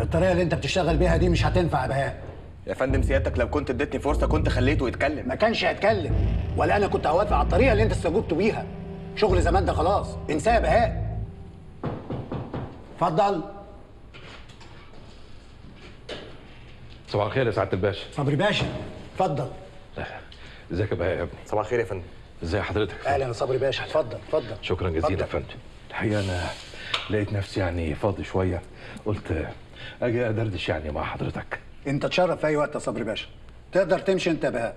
الطريقه اللي انت بتشتغل بيها دي مش هتنفع يا بهاء. يا فندم سيادتك لو كنت اديتني فرصه كنت خليته يتكلم. ما كانش هيتكلم، ولا انا كنت هوافق على الطريقه اللي انت استجوبت بيها. شغل زمان ده خلاص انساه يا بهاء. اتفضل. صباح الخير يا سعاده الباشا. صبري باشا اتفضل. ازيك يا بهاء يا ابني؟ صباح الخير يا فندم. ازي حضرتك؟ اهلا يا صبري باشا، اتفضل اتفضل. شكرا جزيلا يا فندم. الحقيقه انا لقيت نفسي يعني فاضي شويه، قلت اجي ادردش يعني مع حضرتك. انت تشرف في اي وقت يا صبري باشا، تقدر تمشي انت يا بهاء.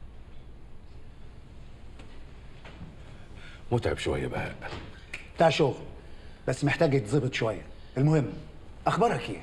متعب شويه بهاء. بتاع شغل بس محتاج يتظبط شويه. المهم اخبارك ايه؟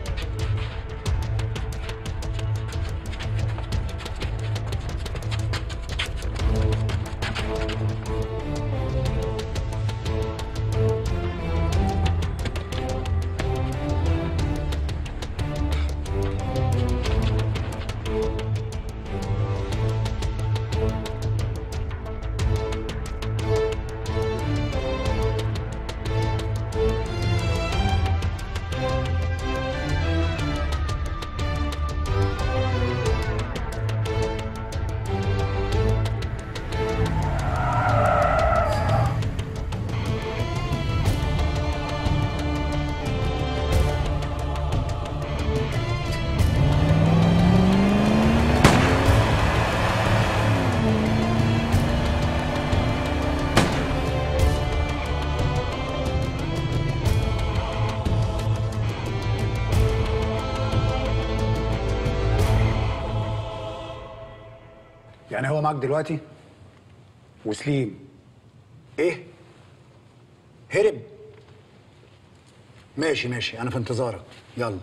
يعني هو معاك دلوقتي؟ وسليم ايه؟ هرب؟ ماشي ماشي، انا في انتظارك، يلا.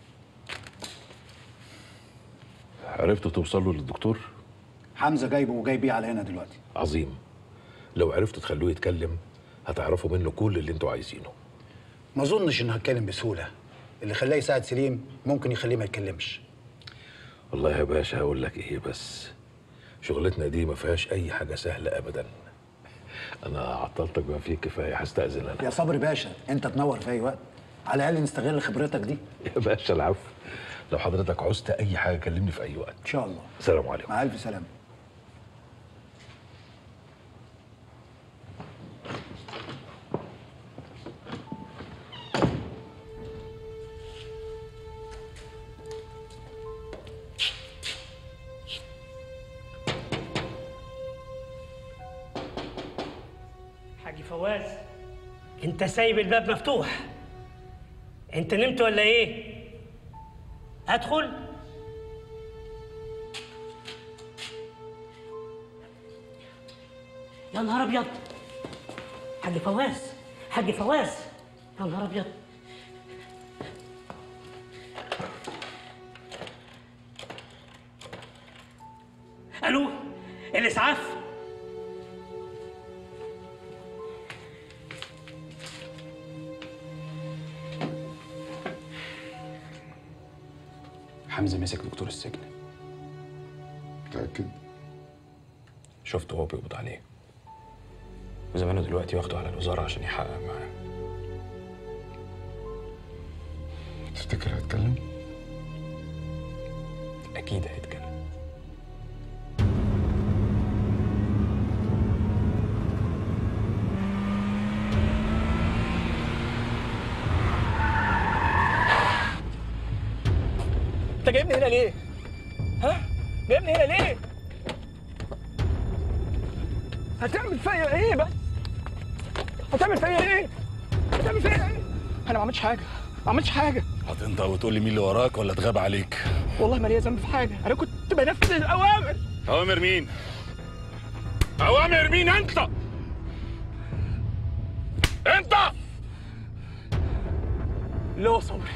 عرفتوا توصلوا للدكتور؟ حمزه جايبه وجاي بيه على هنا دلوقتي. عظيم. لو عرفتوا تخلوه يتكلم هتعرفوا منه كل اللي انتوا عايزينه. ما اظنش انه هتكلم بسهوله. اللي خلاه يساعد سليم ممكن يخليه ما يتكلمش. والله يا باشا هقول لك ايه، بس شغلتنا دي ما فيهاش اي حاجه سهله ابدا. انا عطلتك بما فيه الكفايه، هستأذن انا. يا صبري باشا انت تنور في اي وقت، على الاقل نستغل خبرتك دي. يا باشا العفو، لو حضرتك عوزت اي حاجه كلمني في اي وقت. ان شاء الله. السلام عليكم. مع الف سلامه. حاج فواز، انت سايب الباب مفتوح. انت نمت ولا ايه؟ ادخل. يا نهار ابيض. حاج فواز، حاج فواز، يا نهار ابيض. الو، الاسعاف. حمزه مسك دكتور السجن. متأكد؟ شفته وهو بيقبض عليه، وزمانه دلوقتي واخده على الوزاره عشان يحقق معاه. تفتكر هيتكلم؟ اكيد هيتكلم. انت جايبني هنا ليه؟ ها؟ جايبني هنا ليه؟ هتعمل فيا ايه بس؟ هتعمل فيا ايه؟ هتعمل فيا ايه؟ انا ما عملتش حاجه، ما عملتش حاجه. هتنطق وتقول لي مين اللي وراك ولا اتغاب عليك؟ والله ما ليا ذنب في حاجه، انا كنت بنفذ الاوامر. اوامر مين؟ اوامر مين انت؟ انت؟ لا صبري.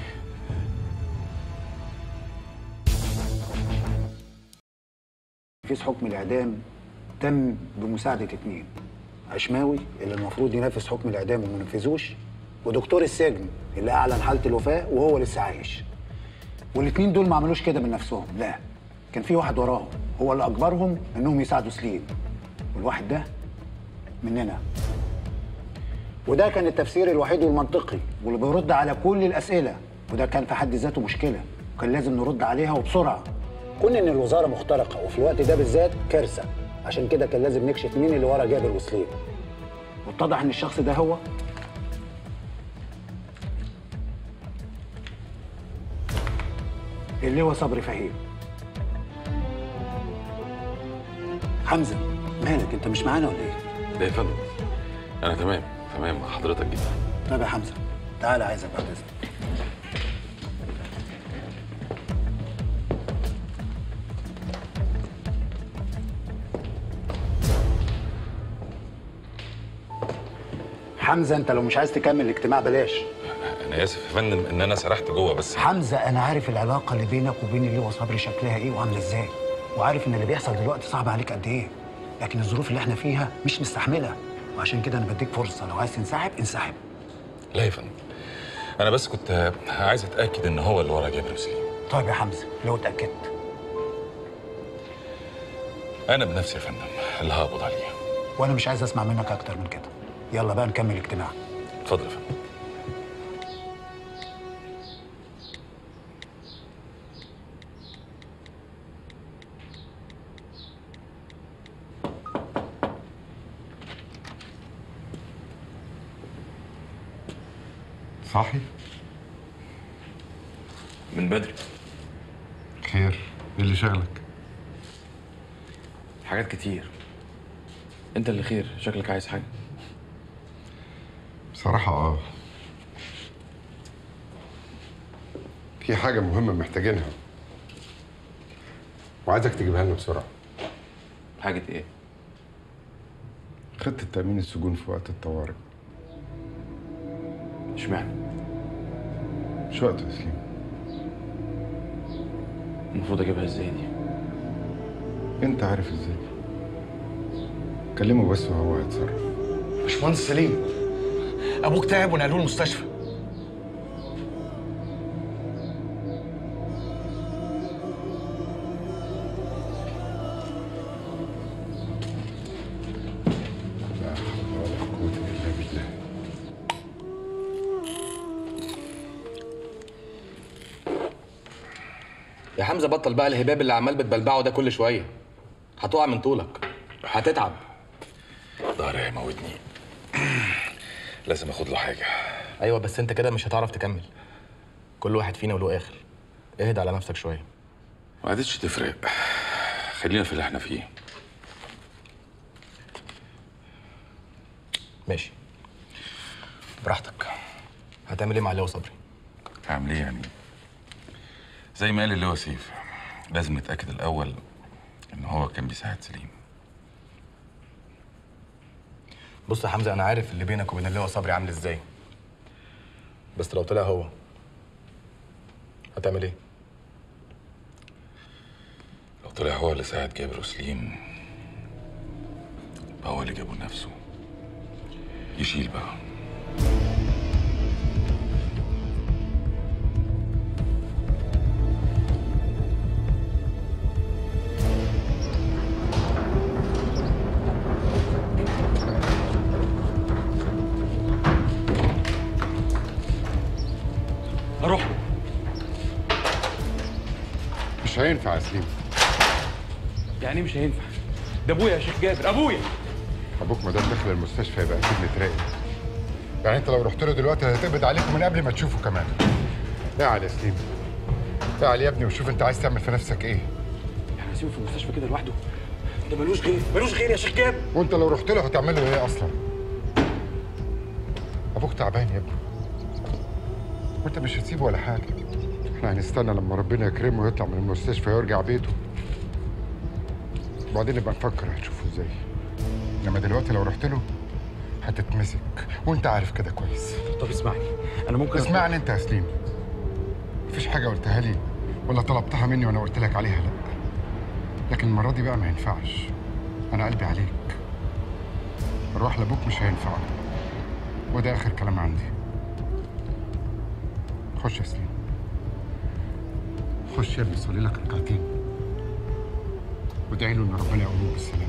تنفيذ حكم الاعدام تم بمساعده اتنين: عشماوي اللي المفروض ينفذ حكم الاعدام وما نفذوش، ودكتور السجن اللي اعلن حاله الوفاه وهو لسه عايش. والاتنين دول ما عملوش كده من نفسهم، لا، كان في واحد وراهم هو اللي اجبرهم انهم يساعدوا سليم، والواحد ده مننا. وده كان التفسير الوحيد والمنطقي واللي بيرد على كل الاسئله وده كان في حد ذاته مشكله، وكان لازم نرد عليها وبسرعه. كون ان الوزاره مخترقه وفي الوقت ده بالذات كارثه، عشان كده كان لازم نكشف مين اللي ورا جابر وسليم. واتضح ان الشخص ده هو اللواء صبري فهيم. حمزه مالك انت مش معانا ولا ايه؟ لا يا فندم، انا تمام مع حضرتك جدا. طب يا حمزه تعالى عايزك بعد اذنك. حمزه انت لو مش عايز تكمل الاجتماع بلاش. انا اسف يا فندم ان انا سرحت جوه بس. حمزه انا عارف العلاقه اللي بينك وبين اللواء صبري شكلها ايه وعامله ازاي، وعارف ان اللي بيحصل دلوقتي صعب عليك قد ايه، لكن الظروف اللي احنا فيها مش مستحملها، وعشان كده انا بديك فرصه، لو عايز تنسحب انسحب. لا يا فندم، انا بس كنت عايز اتاكد ان هو اللي ورا جابر وسليم. طيب يا حمزه لو اتاكدت انا بنفسي يا فندم اللي هقبض عليه. وانا مش عايز اسمع منك اكتر من كده. يلا بقى نكمل اجتماع. اتفضل يا فندم. صاحي؟ من بدري. خير، ايه اللي شغلك؟ حاجات كتير. انت اللي خير، شكلك عايز حاجه. بصراحة في حاجة مهمة محتاجينها وعايزك تجيبها لنا بسرعة. حاجه ايه؟ خطة تأمين السجون في وقت الطوارئ. اشمعنى؟ مش وقت تسليم. المفروض اجيبها ازاي دي؟ انت عارف ازاي. كلمه بس وهو هيتصرف. باشمهندس سليم، ابوك تعب ونقلوه المستشفى. لا حول ولا قوة إلا بالله. يا حمزه بطل بقى الهباب اللي عمال بتبلبعه ده كل شويه. هتقع من طولك، هتتعب. ظهري هيموتني. لازم اخد له حاجه. ايوه بس انت كده مش هتعرف تكمل. كل واحد فينا وله اخر. اهدى على نفسك شويه. ما عادتش تفرق، خلينا في اللي احنا فيه. ماشي براحتك. هتعمل ايه مع اللواء صبري؟ هعمل ايه يعني؟ زي ما قال اللواء سيف، لازم نتاكد الاول ان هو كان بيساعد سليم. بص يا حمزه، انا عارف اللي بينك وبين اللواء صبري عامل ازاي، بس لو طلع هو هتعمل ايه؟ لو طلع هو اللي ساعد جابر وسليم يبقى هو اللي جابه لنفسه. يشيل بقى. اروح له. مش هينفع يا سليم. يعني مش هينفع؟ ده ابويا يا شيخ جابر، ابويا. ابوك ما دام داخل المستشفى يبقى اكيد متراقب. يعني انت لو رحت له دلوقتي هيتقبض عليكم من قبل ما تشوفه كمان. اعل يا سليم، اعل يا ابني وشوف انت عايز تعمل في نفسك ايه. يعني هسيبه في المستشفى كده لوحده؟ ده ملوش غير، ملوش غير يا شيخ جابر. وانت لو رحت له هتعمل له ايه اصلا؟ ابوك تعبان يا ابني، وانت مش هتسيبه ولا حاجه. احنا هنستنى لما ربنا يكرمه ويطلع من المستشفى ويرجع بيته، وبعدين نبقى نفكر هتشوفه ازاي. انما دلوقتي لو رحت له هتتمسك، وانت عارف كده كويس. طب اسمعني، انا ممكن اسمعني انت يا سليم. مفيش حاجه قلتها لي ولا طلبتها مني وانا قلت لك عليها لا، لكن المره دي بقى ما ينفعش. انا قلبي عليك. الروح لابوك مش هينفع، وده اخر كلام عندي. خش يا سليم، خش يا ابني صلي لك ركعتين وادعي له ان ربنا يقومه بالسلامه.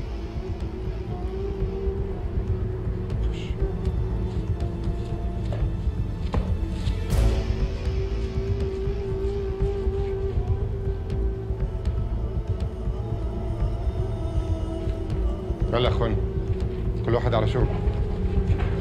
خش. يلا يا اخوانا، كل واحد على شغله.